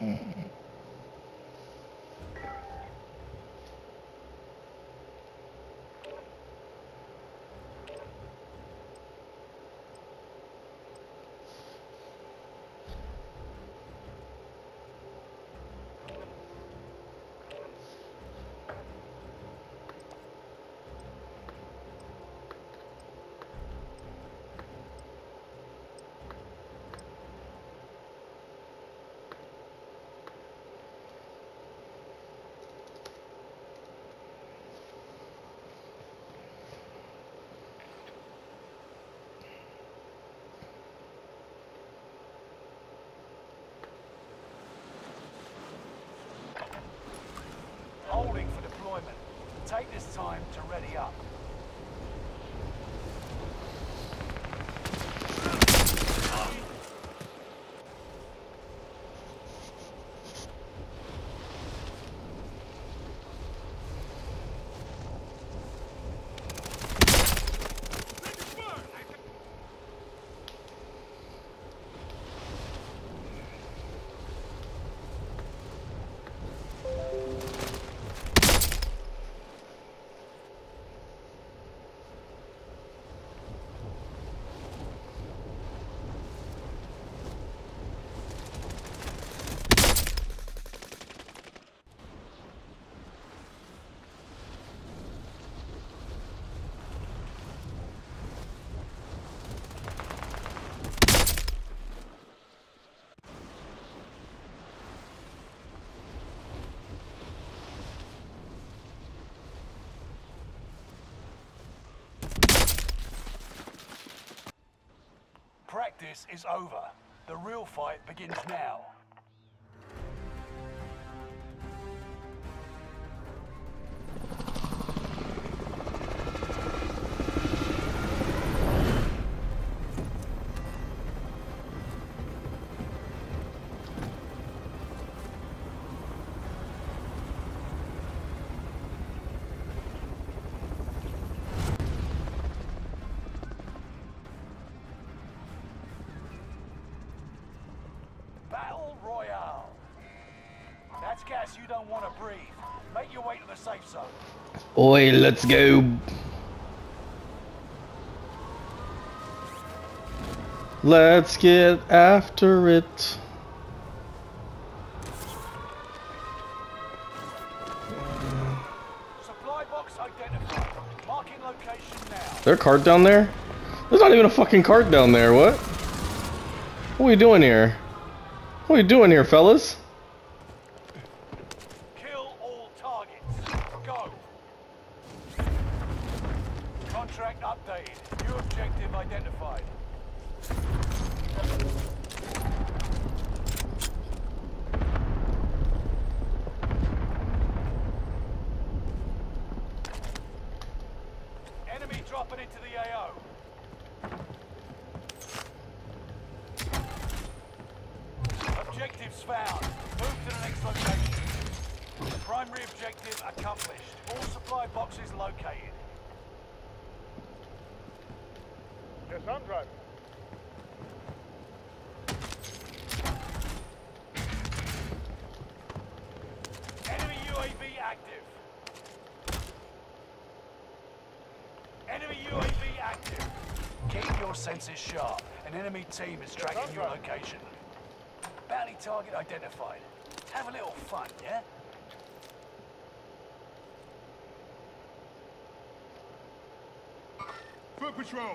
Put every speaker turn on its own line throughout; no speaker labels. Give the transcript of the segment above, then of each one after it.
Holding for deployment. Take this time to ready up. Practice is over. The real fight begins now. Battle Royale. That's gas you don't want to breathe. Make your way to the safe zone.
Oi, let's go. Let's get after it.
Supply box identified. Marking location now.
Is there a cart down there? There's not even a fucking cart down there. What? What are we doing here? What are we doing here, fellas?
Kill all targets. Go. Contract updated. New objective identified. Enemy dropping into the AO. Objectives found. Move to the next location. Primary objective accomplished. All supply boxes located.
Yes, I'm driving.
Enemy UAV active. Enemy UAV active. Keep your senses sharp. An enemy team is tracking your location. Bounty target identified. Have a little fun, yeah?
Foot patrol.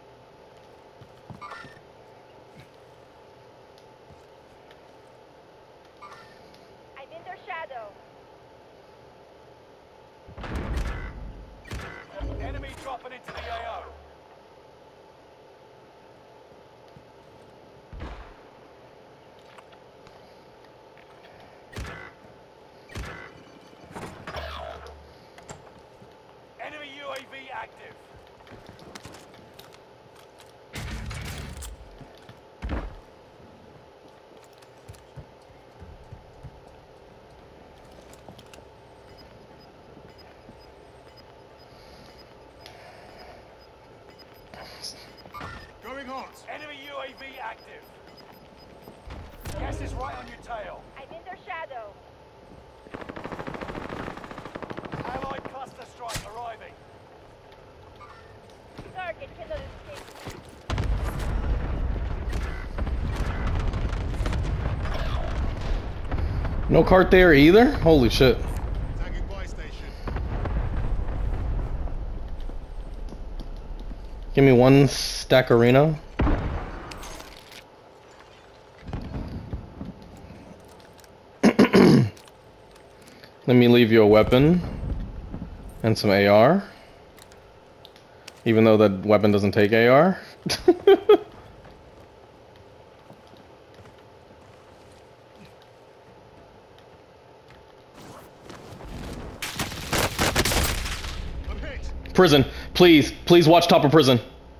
I'm in their shadow.
Enemy dropping into the AO. Enemy UAV active.
Going hot.
Enemy UAV active. Gas is right on your tail.
I'm in
strike arriving.
Target cannot escape.
No cart there either? Holy shit.
Tagging buy station.
Give me one stack arena. Let me leave you a weapon and some AR. Even though that weapon doesn't take AR.
I'm hit.
Prison. Please. Please watch top of prison.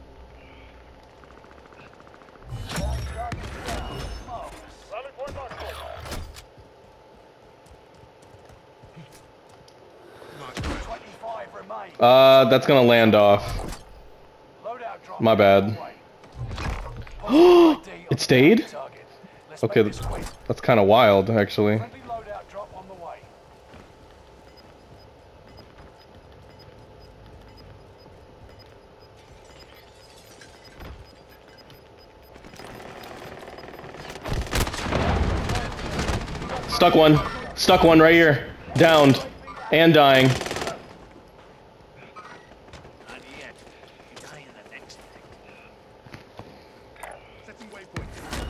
Rally point marked. Nice.
25 remain.
That's gonna land off.
Loadout drop.
My bad.
on the way.
It stayed?
Target. Let's
Okay,
make this quick.
that's kind of wild, actually.
Friendly loadout drop on the way.
Stuck one. Stuck one right here. Downed. And dying.
Not yet. You die in the next thing.
Setting waypoint.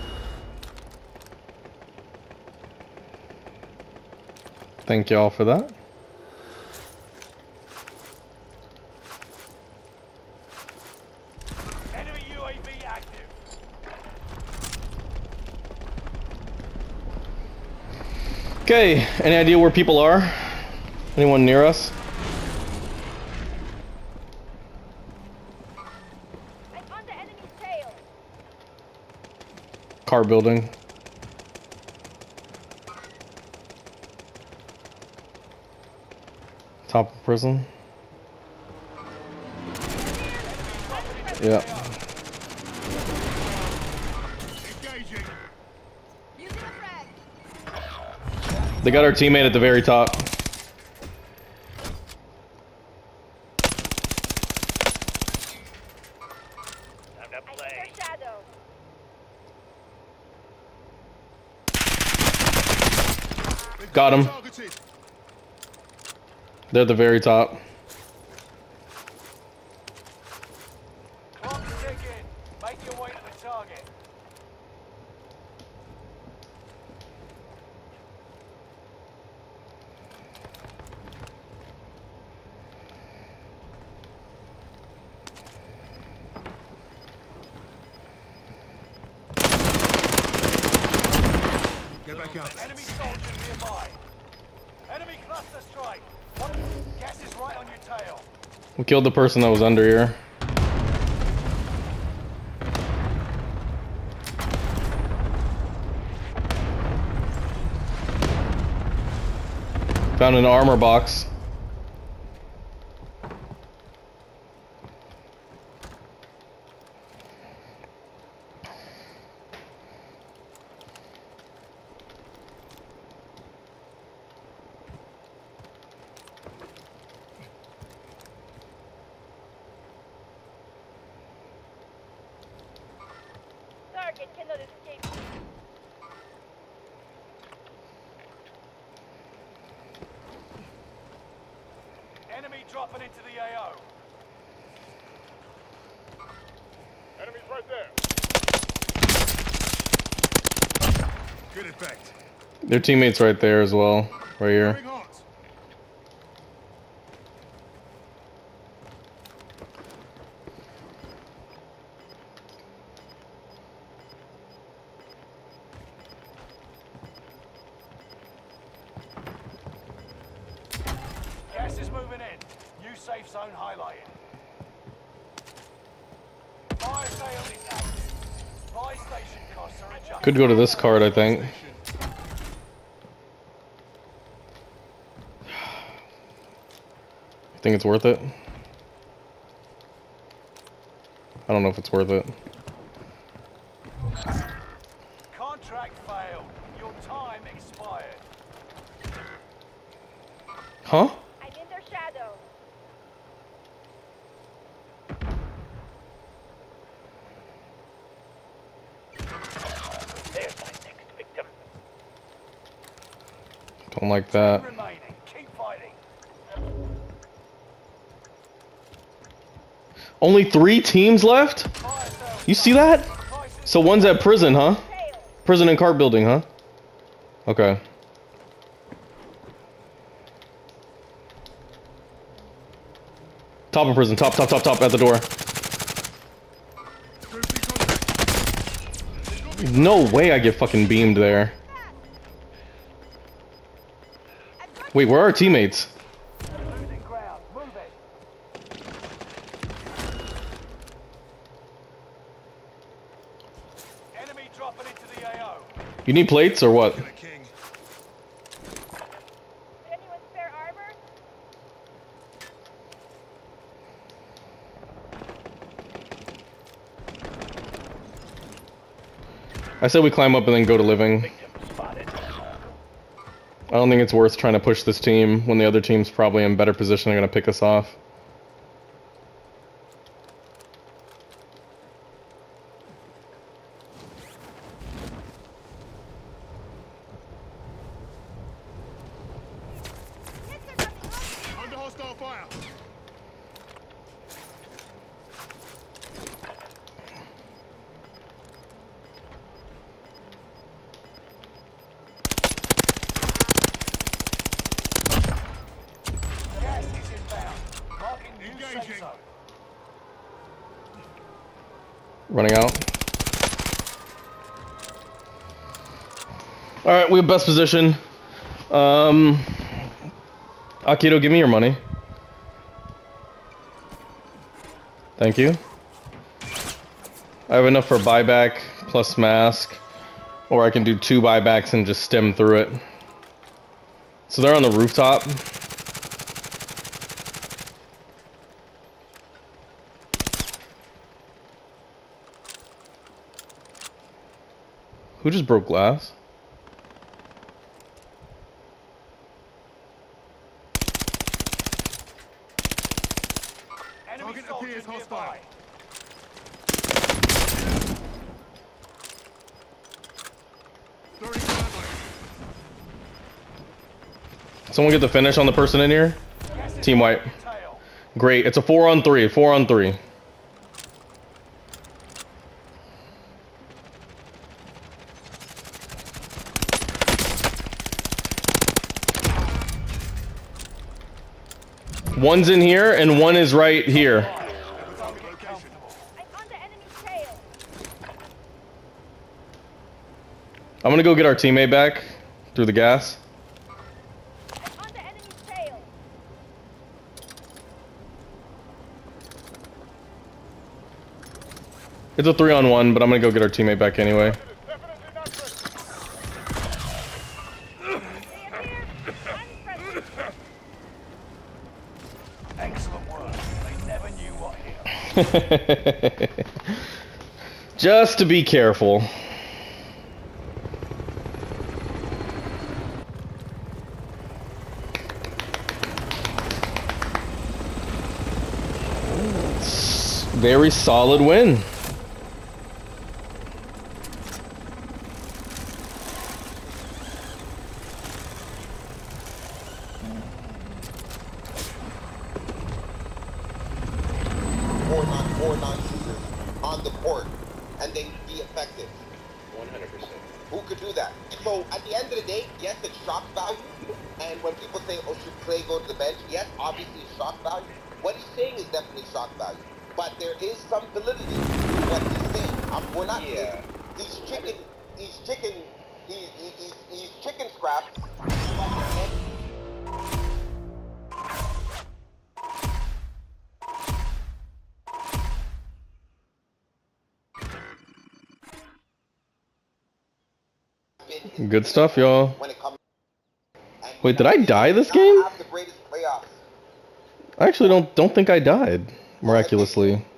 Thank y'all for that.
Enemy UAV active.
Okay, any idea where people are? Anyone near us?
I'm on the enemy's tail.
Car building. Top of prison. Yeah.
Engaging.
Using a frag.
They got our teammate at the very top.
Time to
I
play.
see their shadow.
They've
Got him.
Targeted.
They're at the very top.
Clock ticking. Make your way to the target.
Get back up.
Enemy soldier nearby. Enemy cluster strike. Gas is right on your tail.
We killed the person that was under here. Found an armor box.
Target cannot escape.
Enemy dropping into the AO.
Enemies right there. Good effect.
Their teammates right there as well. Right here.
Going hot.
Gas is moving in. New safe zone highlighted. Fire sale is active. Buy station costs are adjusted.
Could go to this card, I think.
Station.
Think it's worth it? I don't know if it's worth it.
Contract failed. Your time expired.
Huh?
I'm in their shadow.
Don't like that.
Remaining. Keep fighting.
Only 3 teams left? You see that? So one's at prison, huh?
Tail.
Prison and cart building, huh? Okay. Top of prison, top, at the door. No way I get fucking beamed there. Wait, where are our teammates?
Losing ground. Move it. Enemy dropping into the AO.
You need plates or what?
King.
Anyone spare armor?
I said we climb up and then go to living.
Victim spotted.
I don't think it's worth trying to push this team when the other team's probably in better position. They're gonna pick us off.
Hits are coming up.
Under hostile fire.
Gas is inbound. Marking new safe
Engaging.
zone.
Running out. Alright, we have best position. Akito, give me your money. Thank you. I have enough for buyback plus mask. Or I can do 2 buybacks and just stem through it. So they're on the rooftop. Who just broke glass?
Enemy
Target
soldiers
appears hostile.
nearby.
Throwing grenade.
Someone get the finish on the person in here?
Gas is
Team wipe.
tail.
Great, it's a 4-on-3, 4-on-3. One's in here and one is right here.
Location.
I'm on the enemy's tail.
I'm gonna go get our teammate back through the gas.
I'm on the enemy's tail.
It's a 3-on-1, but I'm gonna go get our teammate back anyway.
They appear unfriendly.
Excellent work. They never knew what hit 'em.
Just to be careful. Very solid win.
Four non-shooters on the court, and they be effective.
100%.
Who could do that? So at the end of the day, yes, it's shock value. And when people say, "Oh, should Clay go to the bench?" Yes, obviously it's shock value. What he's saying is definitely shock value, but there is some validity to what he's saying. We're not.
Yeah.
These chicken scraps.
Good stuff, y'all.
When it comes.
Wait, did I die this
Not
game?
have the greatest playoffs.
I actually don't think I died miraculously.